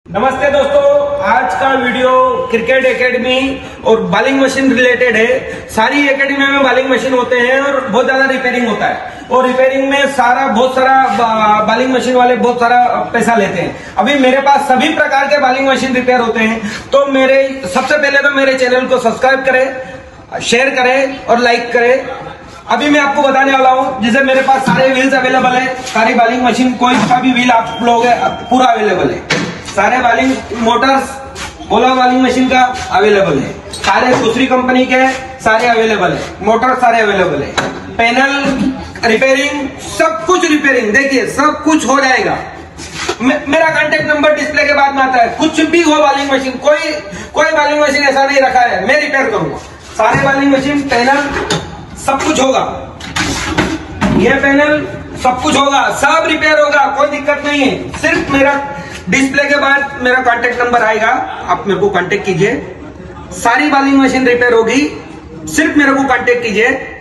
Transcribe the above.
नमस्ते दोस्तों, आज का वीडियो क्रिकेट एकेडमी और बॉलिंग मशीन रिलेटेड है। सारी एकेडमी में बॉलिंग मशीन होते हैं और बहुत ज्यादा रिपेयरिंग होता है और रिपेयरिंग में बहुत सारा बॉलिंग मशीन वाले बहुत सारा पैसा लेते हैं। अभी मेरे पास सभी प्रकार के बॉलिंग मशीन रिपेयर होते हैं, तो सबसे पहले तो मेरे चैनल को सब्सक्राइब करें, शेयर करें और लाइक करें। अभी मैं आपको बताने वाला हूं, जिसे मेरे पास सारे व्हील्स अवेलेबल है। सारी बॉलिंग मशीन कोई सा भी व्हील आप लोगे पूरा अवेलेबल है। सारे बॉलिंग मोटर्स बोला बॉलिंग मशीन का अवेलेबल है। सारे दूसरी कंपनी के सारे अवेलेबल है। मोटर सारे अवेलेबल है। पैनल रिपेयरिंग, सब कुछ रिपेयरिंग, देखिए सब कुछ हो जाएगा। मेरा कांटेक्ट नंबर डिस्प्ले के बाद में आता है। कुछ भी हो बॉलिंग मशीन, कोई बॉलिंग मशीन ऐसा नहीं रखा है, मैं रिपेयर करूंगा। सारे बॉलिंग मशीन, पैनल सब कुछ होगा। ये पैनल सब कुछ होगा, सब रिपेयर होगा, कोई दिक्कत नहीं है। सिर्फ मेरा डिस्प्ले के बाद मेरा कांटेक्ट नंबर आएगा, आप मेरे को कांटेक्ट कीजिए। सारी बॉलिंग मशीन रिपेयर होगी, सिर्फ मेरे को कांटेक्ट कीजिए।